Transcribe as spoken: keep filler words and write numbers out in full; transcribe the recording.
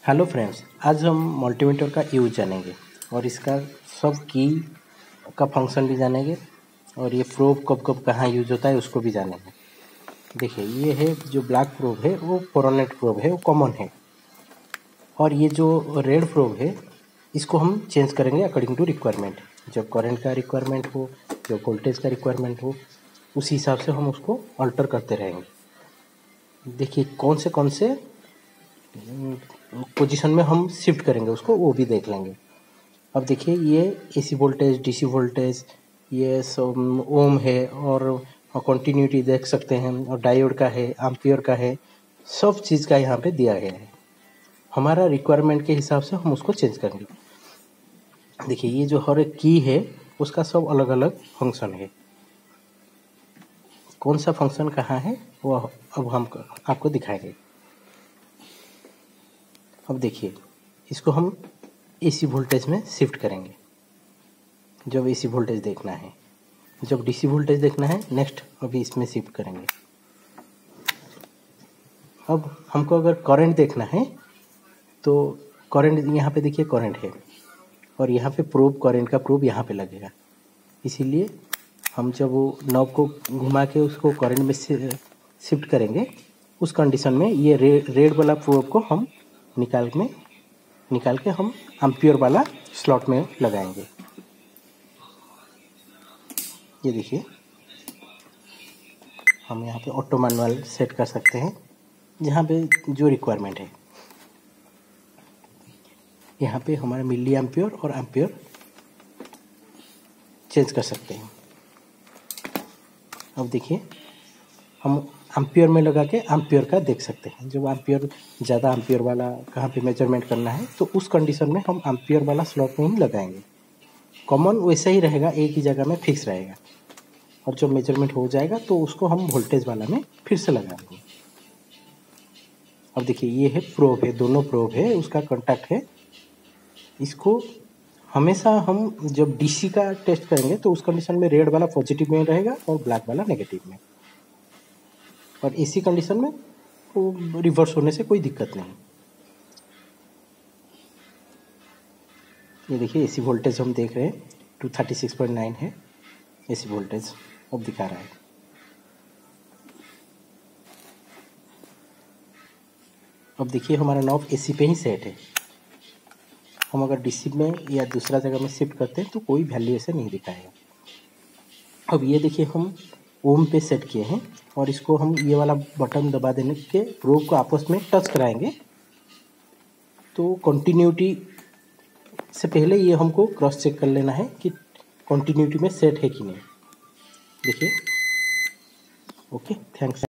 Hello friends, आज हम multimeter का यूज जानेंगे और इसका सब की का फंक्शन भी जानेंगे और ये प्रोब कब कब कहाँ यूज होता है उसको भी जानेंगे। देखिए, ये है जो ब्लैक प्रोब है वो फोरोनेट प्रोब है, वो कॉमन है। और ये जो रेड प्रोब है इसको हम चेंज करेंगे अकॉर्डिंग टू रिक्वायरमेंट। जब करंट का रिक्वायरमेंट हो, जब वोल्टेज का रिक्वायरमेंट हो, उस हिसाब से हम उसको अल्टर करते रहेंगे। देखिए कौन से कौन से पोजीशन में हम शिफ्ट करेंगे उसको, वो भी देख लेंगे। अब देखिए, ये एसी वोल्टेज, डीसी वोल्टेज, ये सब ओम है और कंटिन्यूटी देख सकते हैं, और डायोड का है, एम्पियर का है, सब चीज़ का यहाँ पे दिया गया है। हमारा रिक्वायरमेंट के हिसाब से हम उसको चेंज करेंगे। देखिए, ये जो हर एक की है उसका सब अलग अलग फंक्शन है। कौन सा फंक्शन कहाँ है वो अब हम आपको दिखाएंगे। अब देखिए, इसको हम एसी वोल्टेज में शिफ्ट करेंगे जब एसी वोल्टेज देखना है। जब डीसी वोल्टेज देखना है नेक्स्ट अभी इसमें शिफ्ट करेंगे। अब हमको अगर करंट देखना है तो करंट यहाँ पे देखिए, करंट है और यहाँ पे प्रोब, करंट का प्रोब यहाँ पे लगेगा। इसीलिए हम जब वो नॉब को घुमा के उसको करंट में शिफ्ट करेंगे, उस कंडीशन में ये रे, रेड वाला प्रोब को हम निकाल में निकाल के हम एम्पियर वाला स्लॉट में लगाएंगे। ये देखिए, हम यहाँ पे ऑटो मैनुअल सेट कर सकते हैं जहाँ पे जो रिक्वायरमेंट है। यहाँ पे हमारा मिली एम्पियर और एम्पियर चेंज कर सकते हैं। अब देखिए, हम एम्पियर में लगा के एम्पियर का देख सकते हैं। जब एम्पियर ज़्यादा एम्पियर वाला कहाँ पे मेजरमेंट करना है तो उस कंडीशन में हम एम्पियर वाला स्लॉट में ही लगाएंगे। कॉमन वैसा ही रहेगा, एक ही जगह में फिक्स रहेगा, और जब मेजरमेंट हो जाएगा तो उसको हम वोल्टेज वाला में फिर से लगाएंगे। अब देखिए, ये है प्रोब है, दोनों प्रोब है, उसका कॉन्टैक्ट है। इसको हमेशा हम जब डीसी का टेस्ट करेंगे तो उस कंडीशन में रेड वाला पॉजिटिव में रहेगा और ब्लैक वाला नेगेटिव में, और एसी कंडीशन में वो रिवर्स होने से कोई दिक्कत नहीं। ये देखिए, एसी वोल्टेज हम देख रहे हैं two thirty six point nine है एसी वोल्टेज, अब दिखा रहा है। अब देखिए, हमारा नॉब एसी पे ही सेट है। हम अगर डीसी में या दूसरा जगह में शिफ्ट करते हैं तो कोई वैल्यू ऐसे नहीं दिखाएगा। अब ये देखिए, हम ओम पे सेट किए हैं और इसको हम ये वाला बटन दबा देने के प्रोब को आपस में टच कराएंगे तो कंटिन्यूटी से पहले ये हमको क्रॉस चेक कर लेना है कि कंटिन्यूटी में सेट है कि नहीं। देखिए, ओके, थैंक्स।